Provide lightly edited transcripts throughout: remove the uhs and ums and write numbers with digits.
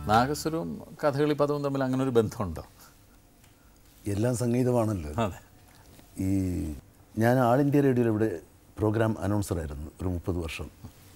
നാഗസ്വരവും കഥകളി പദവും തമ്മിൽ അങ്ങനെ ഒരു ബന്ധമുണ്ടോ? എല്ലാം സംഗീതമാണല്ലോ. അതെ. ഈ ഞാൻ ആൾ ഇന്ത്യ റേഡിയോയിൽ ഇവിടെ പ്രോഗ്രാം അനൗൺസറായിരുന്നു ഒരു 30 വർഷം.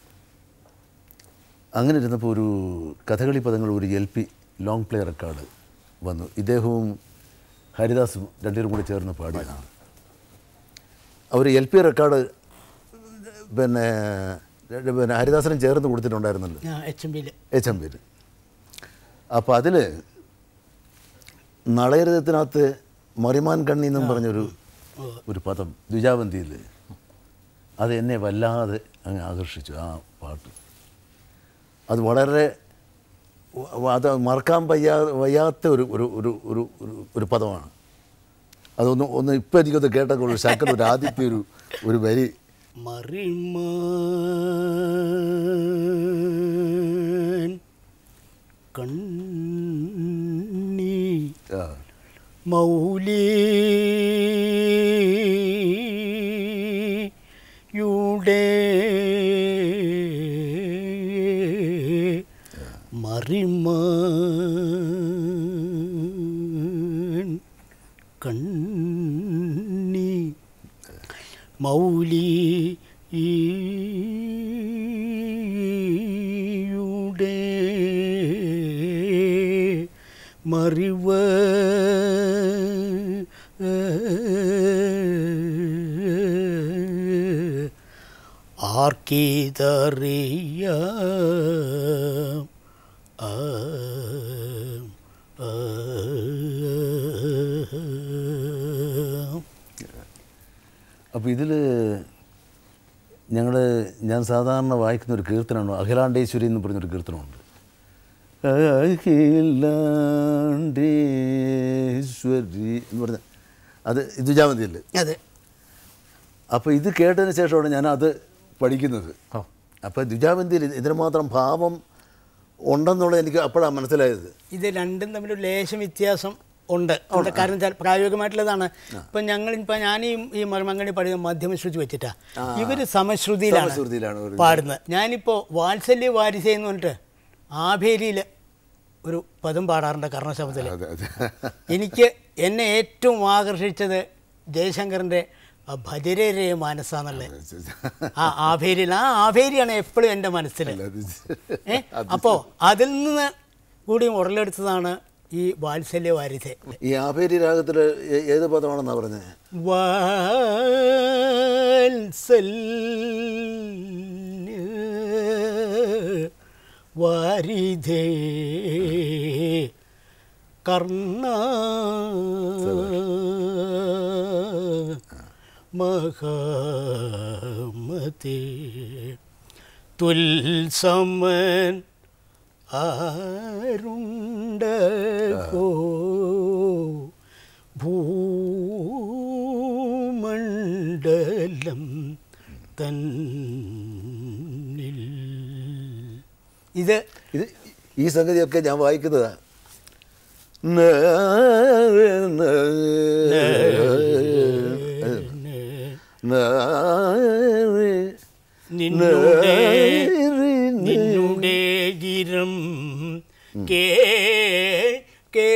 അങ്ങനെ ഇരുന്നപ്പോൾ ഒരു കഥകളി പദങ്ങൾ ഒരു LP ലോങ് പ്ലേ റെക്കോർഡ് വന്നു. ഇദ്ദേഹവും ഹരിദാസും രണ്ടുപേരും കൂടി ചേർന്ന് പാടിയതാണ്. അവർ LP റെക്കോർഡ് പിന്നെ ഹരിദാസനും ചേർന്ന് കൊടുത്തിട്ടുണ്ടായിരുന്നല്ലോ HMBയിൽ. അപ്പോൾ അതിൽ നളയരഥത്തിനകത്ത് മറിമാൻ കണ്ണി എന്നും പറഞ്ഞൊരു പദം ദ്വിജാവന്തിയിൽ അത് എന്നെ വല്ലാതെ അങ്ങ് ആകർഷിച്ചു. ആ പാട്ട് അത് വളരെ അത് മറക്കാൻ വയ്യാത്ത ഒരു പദമാണ്. അതൊന്ന് ഇപ്പം എനിക്കൊന്ന് കേട്ടൊക്കെ ശക്കർ ഒരു ആദ്യത്തെ ഒരു വരി മറിമാൻ കണ്ണി മൗലിയുടെ മറിമാൻ കണ്ണി മൗലിയുടെ മറിവ് ആർക്കിതറിയാം. അപ്പോൾ ഇതിൽ ഞാൻ സാധാരണ വായിക്കുന്ന ഒരു കീർത്തനമാണ് അഖിലാണ്ടേശ്വരി എന്ന് പറഞ്ഞൊരു കീർത്തനമുണ്ട്. അഖിലാണ്ടേശ്വരി എന്ന് പറഞ്ഞ അത് ദ്വിജാവന്തിയിൽ. അതെ. അപ്പോൾ ഇത് കേട്ടതിന് ശേഷമാണ് ഞാനത് പഠിക്കുന്നത്. അപ്പോൾ ദ്വിജാവന്തിയിൽ ഇതിന് മാത്രം ഭാവം ഉണ്ടെന്നുള്ളത് എനിക്ക് അപ്പോഴാണ് മനസ്സിലായത്. ഇത് രണ്ടും തമ്മിലൊരു ലേശം വ്യത്യാസം ഉണ്ട്. കാരണം പ്രായോഗികമായിട്ടുള്ളതാണ്. ഇപ്പം ഞാൻ ഈ മർമംഗണി പാടുന്ന മധ്യമശ്രുതി വെച്ചിട്ടാണ്. ഇവർ സമശ്രുതിയിലാണ് പാടുന്നത്. ഞാനിപ്പോൾ വാത്സല്യ വാരിസ എന്ന് പറഞ്ഞിട്ട് ആഭേരിയിൽ ഒരു പദം പാടാറുണ്ട് കർണശബ്ദത്തിൽ. എന്നെ ഏറ്റവും ആകർഷിച്ചത് ജയശങ്കറിൻ്റെ ഭജരേ മാനസാന്നുള്ളത്. ആഭേരിയാണ് എപ്പോഴും എൻ്റെ മനസ്സിൽ. അപ്പോൾ അതിൽ നിന്ന് കൂടി ഉടലെടുത്തതാണ് ഈ വാത്സല്യ വാരിസ. ഈ ആഭേരി രാഗത്തിൽ ഏത് പദമാണെന്നാ പറഞ്ഞത്? വാത്സല്യ വാരിധേ കർണ മഹാമതേ തുൽസമൻ ആരുണ്ടോ ഭൂമണ്ഡലം തന്നിൽ. ഇത് ഈ സംഗതിയൊക്കെ ഞാൻ വായിക്കുന്നതാണ്. നിന്നുടെ ഗിരം കേ കേ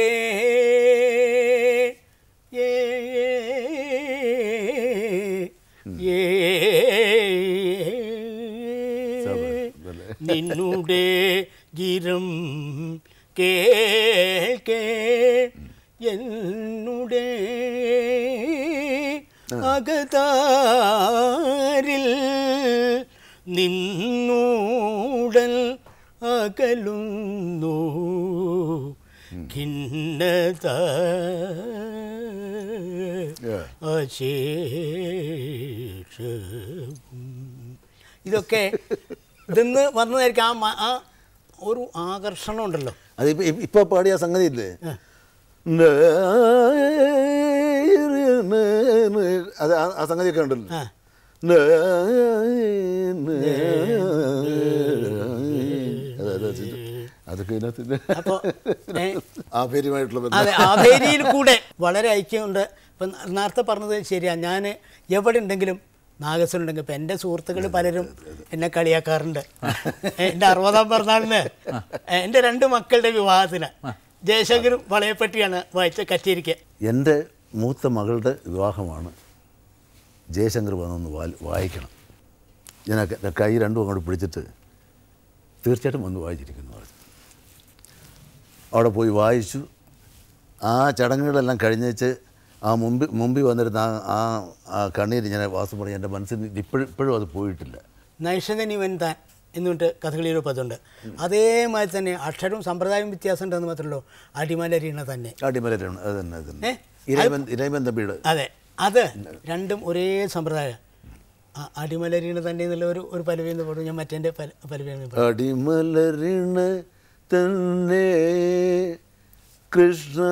നിന്നുടെ ഗിരം കേ കേ എന്നുടെ അകതാരിൽ നിന്നൂടൽ അകലുന്നു ഖിന്നത അശേഷവും. ഇതൊക്കെ ഇതെന്ന് വന്നതായിരിക്കും. ആ ഒരു ആകർഷണം ഉണ്ടല്ലോ. അത് ഇപ്പോൾ പാടിയ സംഗതി ഇല്ലേ, അത് ആ സംഗതിയൊക്കെ ഉണ്ടല്ലോ. അതൊക്കെ ആഭേരിയിൽ കൂടെ വളരെ ഐക്യമുണ്ട്. ഇപ്പം നേരത്തെ പറഞ്ഞത് ശരിയാണ്. ഞാൻ എവിടെ ഉണ്ടെങ്കിലും നാഗസ്വരമുണ്ടെങ്കിൽ ഇപ്പം എൻ്റെ സുഹൃത്തുക്കൾ പലരും എന്നെ കളിയാക്കാറുണ്ട്. എൻ്റെ 60-ാം പിറന്നാളിന് എൻ്റെ 2 മക്കളുടെ വിവാഹത്തിന് ജയശങ്കർ വളയപ്പെട്ടിയാണ് വായിച്ച കച്ചേരിക്ക്. എൻ്റെ മൂത്ത മകളുടെ വിവാഹമാണ്. ജയശങ്കർ വന്നൊന്ന് വായിക്കണം. ഞാൻ കൈ രണ്ടും അങ്ങോട്ട് പിടിച്ചിട്ട് തീർച്ചയായിട്ടും വന്ന് വായിച്ചിരിക്കുന്നു പറഞ്ഞു. അവിടെ പോയി വായിച്ചു. ആ ചടങ്ങുകളെല്ലാം കഴിഞ്ഞേച്ച് ആ മുമ്പിൽ വന്നിരുന്ന ആ കണ്ണീര് ഞാൻ വാസം പറഞ്ഞ് എൻ്റെ മനസ്സിൽ ഇപ്പോഴും അത് പോയിട്ടില്ല. നൈഷധനിവൻ താൻ എന്നിട്ട് കഥകളിയുടെ പദമുണ്ട്. അതേമാതിരി തന്നെ അക്ഷരവും സമ്പ്രദായവും വ്യത്യാസം ഉണ്ടെന്ന് മാത്രമല്ലോ അടിമലരീണ തന്നെ. അടിമലരീണ അത് തന്നെ ഇരൈമൻ തമ്പിയുടെ. അതെ, അത് രണ്ടും ഒരേ സമ്പ്രദായം. അടിമലരീണ തന്നെ എന്നുള്ള ഒരു പലവിയെന്ന് പറഞ്ഞു. ഞാൻ മറ്റേ പലവിയെന്ന് പറഞ്ഞു. അടിമലരീണ തന്നെ കൃഷ്ണ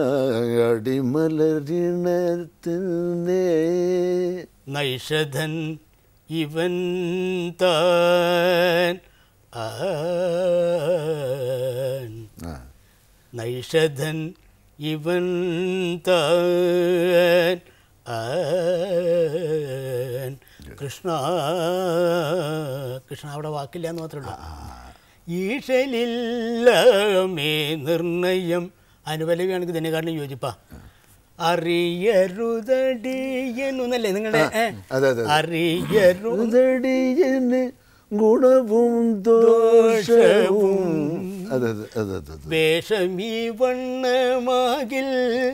അടിമലരീണ തന്നെ നൈഷധൻ ഇവൻ താൻ നൈഷധൻ ഇവൻ താൻ കൃഷ്ണ കൃഷ്ണ അവിടെ വാക്കില്ല എന്ന് മാത്രമേ ഉള്ളൂ. ഈശലില്ലമേ നിർണയം അനുപലവിയാണെങ്കിൽ ഇതിനെക്കാട്ടിലും യോജിപ്പാ. അറിയരുതടിയെന്നല്ലേ നിങ്ങളുടെ അറിയരുതടിയന് ഗുണവും ദോഷവും വേഷമീ വണ്ണമാകിൽ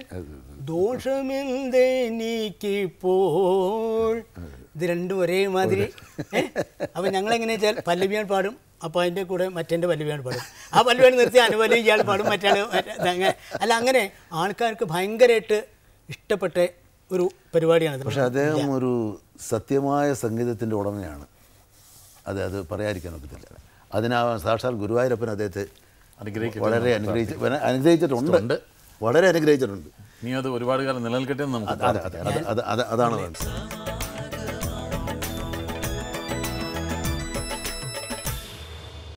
ദോഷമെന്തെനിക്കിപ്പോൾ. ഇത് രണ്ടും ഒരേമാതിരി. അപ്പം ഞങ്ങളെങ്ങനെയാ വെച്ചാൽ പല്ലവിയാണ് പാടും, അപ്പോൾ അതിൻ്റെ കൂടെ മറ്റേൻ്റെ പല്ലവിയാണ് പാടും. ആ പല്ലവിയാണ് നിർത്തി അനുപല്ലവി ഇയാൾ പാടും, മറ്റാൾ അല്ല. അങ്ങനെ ആൾക്കാർക്ക് ഭയങ്കരമായിട്ട് ഇഷ്ടപ്പെട്ട ഒരു പരിപാടിയാണ്. പക്ഷെ അദ്ദേഹം ഒരു സത്യമായ സംഗീതത്തിൻ്റെ ഉടമയാണ്. അത് പറയാതിരിക്കാൻ ഒക്കത്തില്ല. സാക്ഷാൽ ഗുരുവായൂരപ്പൻ അദ്ദേഹത്തെ വളരെ അനുഗ്രഹിച്ചിട്ടുണ്ട്. വളരെ അനുഗ്രഹിച്ചിട്ടുണ്ട്. ഇനി അത് ഒരുപാട് കാലം നിലനിൽക്കട്ടെ എന്ന് നമുക്ക് അതാണ്